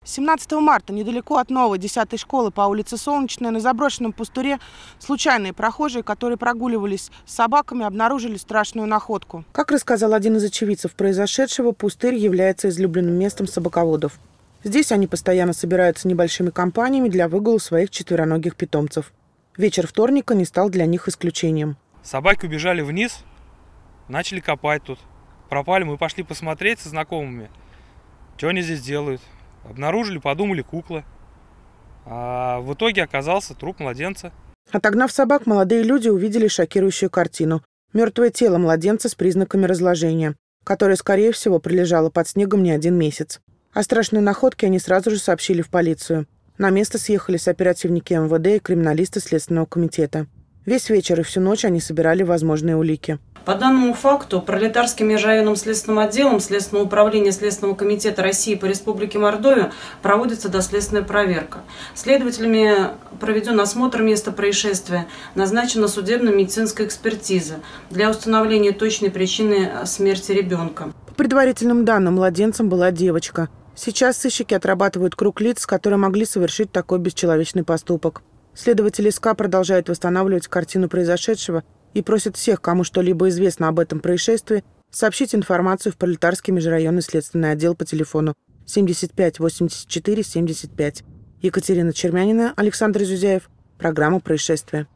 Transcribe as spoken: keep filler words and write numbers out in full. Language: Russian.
семнадцатого марта недалеко от новой десятой школы по улице Солнечная на заброшенном пустыре случайные прохожие, которые прогуливались с собаками, обнаружили страшную находку. Как рассказал один из очевидцев произошедшего, пустырь является излюбленным местом собаководов. Здесь они постоянно собираются небольшими компаниями для выгула своих четвероногих питомцев. Вечер вторника не стал для них исключением. Собаки убежали вниз, начали копать тут. Пропали, мы пошли посмотреть со знакомыми, что они здесь делают. Обнаружили, подумали, кукла. А в итоге оказался труп младенца. Отогнав собак, молодые люди увидели шокирующую картину. Мертвое тело младенца с признаками разложения, которое, скорее всего, пролежало под снегом не один месяц. О страшной находке они сразу же сообщили в полицию. На место съехались оперативники эм вэ дэ и криминалисты Следственного комитета. Весь вечер и всю ночь они собирали возможные улики. По данному факту Пролетарским межрайонным следственным отделом Следственного управления Следственного комитета России по Республике Мордовия проводится доследственная проверка. Следователями проведен осмотр места происшествия, назначена судебно-медицинская экспертиза для установления точной причины смерти ребенка. По предварительным данным, младенцем была девочка. Сейчас сыщики отрабатывают круг лиц, которые могли совершить такой бесчеловечный поступок. Следователи СК продолжают восстанавливать картину произошедшего и просят всех, кому что-либо известно об этом происшествии, сообщить информацию в Пролетарский межрайонный следственный отдел по телефону семьдесят пять восемьдесят четыре семьдесят пять. Екатерина Чермянина, Александр Зюзяев. Программа «Происшествие».